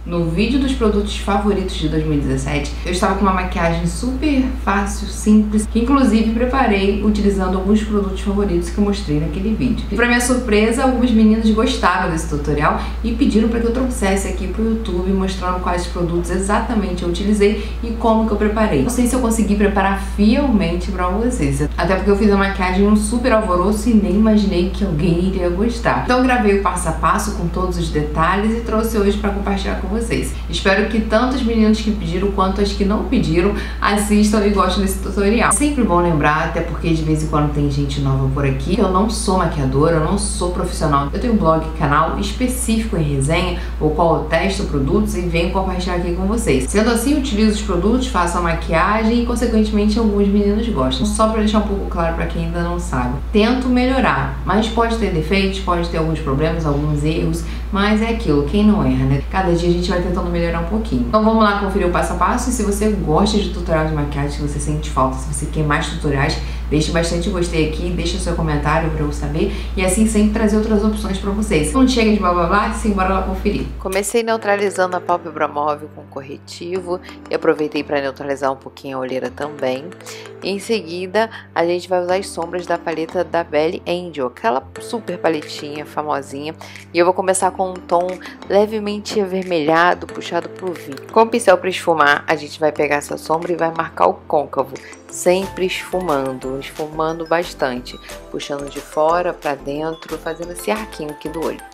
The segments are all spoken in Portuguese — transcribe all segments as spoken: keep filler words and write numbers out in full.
No vídeo dos produtos favoritos de dois mil e dezessete, eu estava com uma maquiagem super fácil, simples, que inclusive preparei utilizando alguns produtos favoritos que eu mostrei naquele vídeo. E para minha surpresa, algumas meninas gostaram desse tutorial e pediram para que eu trouxesse aqui pro YouTube mostrando quais produtos exatamente eu utilizei e como que eu preparei. Não sei se eu consegui preparar fielmente para vocês, até porque eu fiz a maquiagem um super alvoroço e nem imaginei que alguém iria gostar. Então eu gravei o passo a passo com todos os detalhes e trouxe hoje para compartilhar com vocês. Espero que tanto as meninas que pediram quanto as que não pediram assistam e gostem desse tutorial. É sempre bom lembrar, até porque de vez em quando tem gente nova por aqui, que eu não sou maquiadora, eu não sou profissional. Eu tenho um blog, canal específico em resenha, o qual eu testo produtos e venho compartilhar aqui com vocês. Sendo assim, utilizo os produtos, faço a maquiagem e consequentemente alguns meninos gostam. Só para deixar um pouco claro para quem ainda não sabe. Tento melhorar, mas pode ter defeitos, pode ter alguns problemas, alguns erros, mas é aquilo, quem não erra, né? Cada dia a gente vai tentando melhorar um pouquinho. Então vamos lá conferir o passo a passo. E se você gosta de tutorial de maquiagem, se você sente falta, se você quer mais tutoriais, deixe bastante gostei aqui, deixa seu comentário para eu saber e assim sempre trazer outras opções para vocês. Não chega de blá blá blá, sim, bora lá conferir. Comecei neutralizando a pálpebra móvel com corretivo e aproveitei para neutralizar um pouquinho a olheira também. Em seguida, a gente vai usar as sombras da paleta da Belly Angel, aquela super paletinha famosinha, e eu vou começar com um tom levemente avermelhado, puxado pro vinho. Com o pincel para esfumar, a gente vai pegar essa sombra e vai marcar o côncavo, sempre esfumando, esfumando bastante, puxando de fora para dentro, fazendo esse arquinho aqui do olho.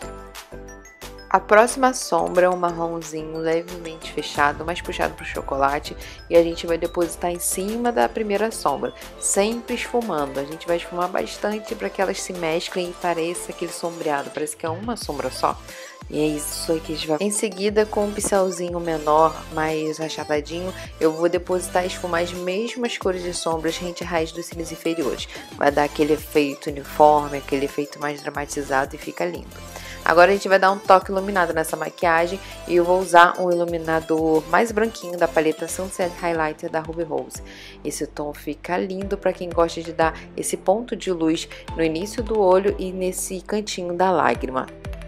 A próxima sombra é um marronzinho levemente fechado, mais puxado para o chocolate, e a gente vai depositar em cima da primeira sombra, sempre esfumando. A gente vai esfumar bastante para que elas se mesclem e pareça aquele sombreado, parece que é uma sombra só. E é isso aí que a gente vai... Em seguida, com um pincelzinho menor, mais achatadinho, eu vou depositar e esfumar as mesmas cores de sombras rente à raiz dos cílios inferiores. Vai dar aquele efeito uniforme, aquele efeito mais dramatizado e fica lindo. Agora a gente vai dar um toque iluminado nessa maquiagem e eu vou usar um iluminador mais branquinho da paleta Sunset Highlighter da Ruby Rose. Esse tom fica lindo para quem gosta de dar esse ponto de luz no início do olho e nesse cantinho da lágrima.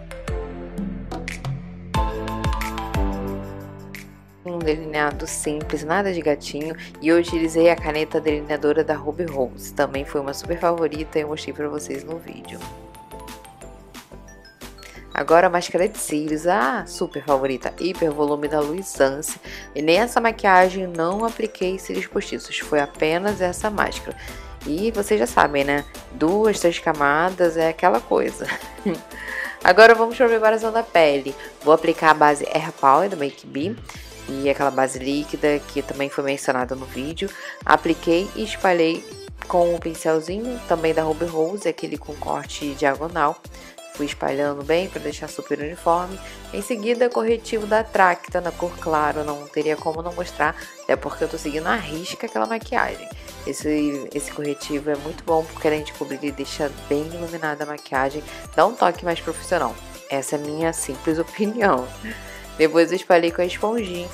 Um delineado simples, nada de gatinho, e eu utilizei a caneta delineadora da Ruby Rose. Também foi uma super favorita e eu mostrei para vocês no vídeo. Agora a máscara de cílios, a super favorita, hiper volume da Luisance. E nessa maquiagem não apliquei cílios postiços, foi apenas essa máscara. E vocês já sabem, né? Duas, três camadas é aquela coisa. Agora vamos para a preparação da pele. Vou aplicar a base Air Power do Make Be e aquela base líquida que também foi mencionada no vídeo. Apliquei e espalhei com um pincelzinho também da Ruby Rose, aquele com corte diagonal. Fui espalhando bem para deixar super uniforme. Em seguida, corretivo da Tracta na cor claro, não teria como não mostrar, até porque eu tô seguindo a risca aquela maquiagem. Esse, esse corretivo é muito bom porque além de cobrir e deixar bem iluminada a maquiagem, dá um toque mais profissional. Essa é a minha simples opinião. Depois eu espalhei com a esponjinha.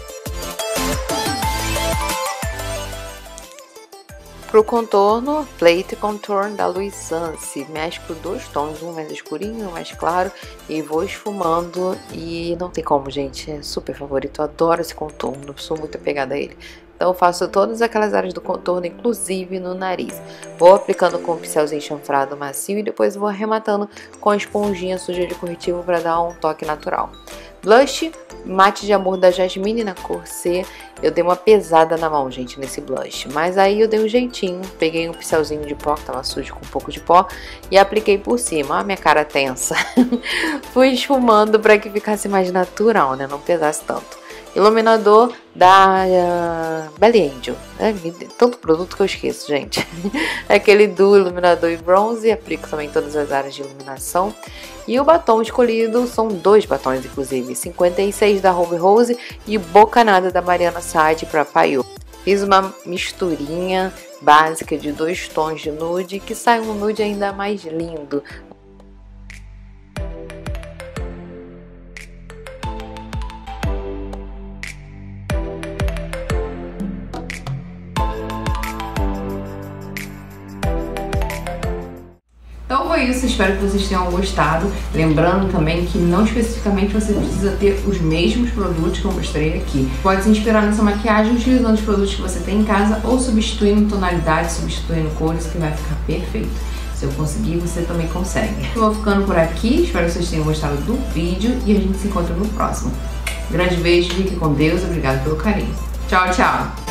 Pro contorno, Plate Contour da Luisance. Mesclo dois tons, um mais escurinho, um mais claro, e vou esfumando. E não tem como, gente, é super favorito. Eu adoro esse contorno, sou muito apegada a ele. Então eu faço todas aquelas áreas do contorno, inclusive no nariz. Vou aplicando com um pincelzinho chanfrado macio e depois vou arrematando com a esponjinha suja de corretivo para dar um toque natural. Blush, Mate de Amor da Jasmine na cor C. Eu dei uma pesada na mão, gente, nesse blush. Mas aí eu dei um jeitinho. Peguei um pincelzinho de pó, que tava sujo com um pouco de pó, e apliquei por cima. Olha a minha cara tensa. Fui esfumando para que ficasse mais natural, né? Não pesasse tanto. Iluminador da uh, Belly Angel. É, tanto produto que eu esqueço, gente. É aquele do iluminador em bronze. Aplico também em todas as áreas de iluminação. E o batom escolhido são dois batons, inclusive. cinquenta e seis da Ruby Rose e Bocanada da Mariana Saad para Paiô. Fiz uma misturinha básica de dois tons de nude que sai um nude ainda mais lindo. Então foi foi isso, espero que vocês tenham gostado. Lembrando também que não especificamente você precisa ter os mesmos produtos que eu mostrei aqui. Pode se inspirar nessa maquiagem utilizando os produtos que você tem em casa ou substituindo tonalidades, substituindo cores, que vai ficar perfeito. Se eu conseguir, você também consegue. Eu vou ficando por aqui, espero que vocês tenham gostado do vídeo e a gente se encontra no próximo. Grande beijo, fique com Deus, obrigado pelo carinho. Tchau, tchau!